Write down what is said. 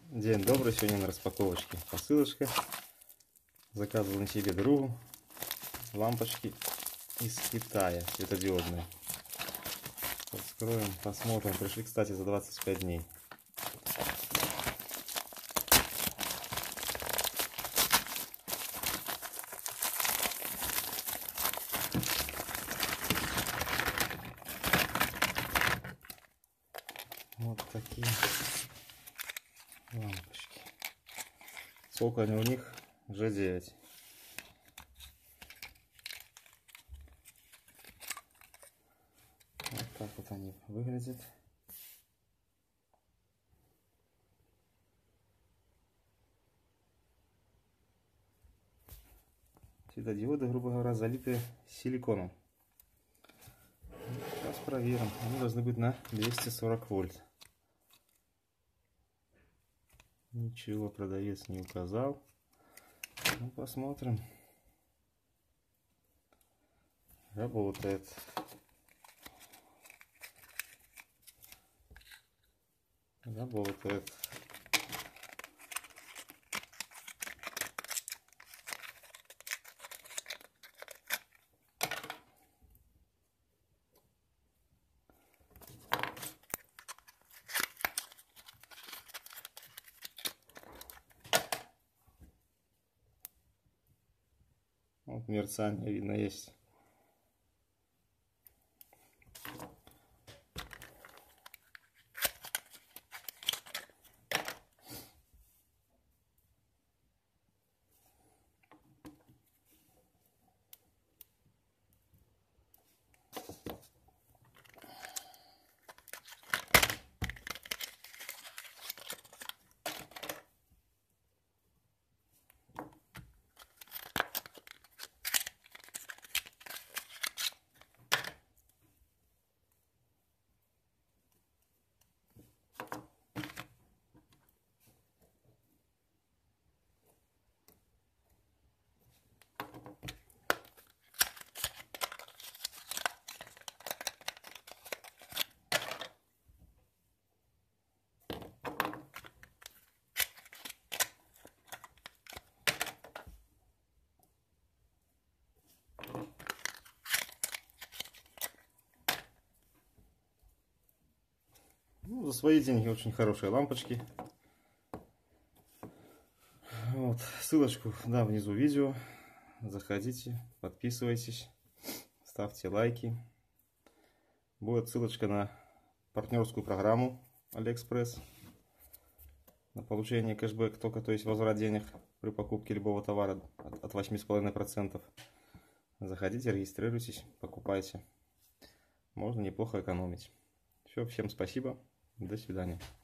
День добрый, сегодня на распаковочке посылочка. Заказывал на себе другу лампочки из Китая, светодиодные. Откроем, посмотрим. Пришли, кстати, за 25 дней. Вот такие лампочки. Сколько они у них? G9. Вот так вот они выглядят. Светодиоды, грубо говоря, залиты силиконом. Сейчас проверим. Они должны быть на 240 вольт. Ничего продавец не указал. Ну, посмотрим. Работает. Работает. Вот мерцание видно есть. Ну, за свои деньги очень хорошие лампочки. Вот, ссылочку дам внизу видео. Заходите, подписывайтесь, ставьте лайки. Будет ссылочка на партнерскую программу AliExpress на получение кэшбэк только, то есть возврат денег при покупке любого товара от 8,5%. Заходите, регистрируйтесь, покупайте. Можно неплохо экономить. Все, всем спасибо. До свидания.